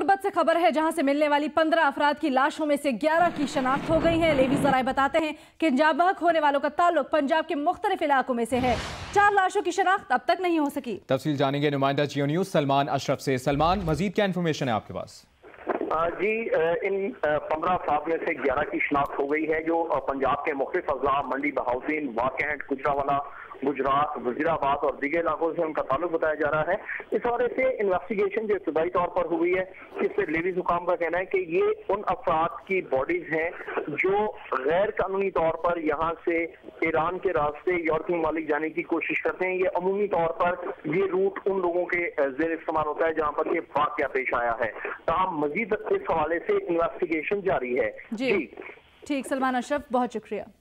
तुर्बत से खबर है, जहां से मिलने वाली 15 अफराद की लाशों में से 11 की शनाख्त हो गई है। लेवी ज़राए बताते हैं कि जाबहक होने वालों का ताल्लुक पंजाब के मुख्तलिफ इलाकों में से है। 4 लाशों की शनाख्त अब तक नहीं हो सकी। तफसील जानेंगे नुमाइंदा जियो न्यूज सलमान अशरफ से। सलमान, मजीद क्या इन्फॉर्मेशन है आपके पास? जी, इन 15 अफराद में से 11 की शनाख्त हो गई है, जो पंजाब के मुख्तलिफ अजला मंडी, बहाउद्दीन, वाक़ेहट, गुजरावाला, गुजरात, वजीराबाद और दीगर इलाकों से उनका ताल्लुक बताया जा रहा है। इस हवाले से इन्वेस्टिगेशन जो इब्तदाई तौर पर हुई है, इससे लेवी हुकाम का कहना है कि ये उन अफराद की बॉडीज हैं जो गैर कानूनी तौर पर यहाँ से ईरान के रास्ते यूरोपीय ममालिक जाने की कोशिश करते हैं। ये अमूमी तौर पर ये रूट उन लोगों के जेर इस्तेमाल होता है जहाँ पर ये वाक़या पेश आया है। तमाम मजीद इस हवाले से इन्वेस्टिगेशन जारी है। जी ठीक, सलमान अशरफ, बहुत शुक्रिया।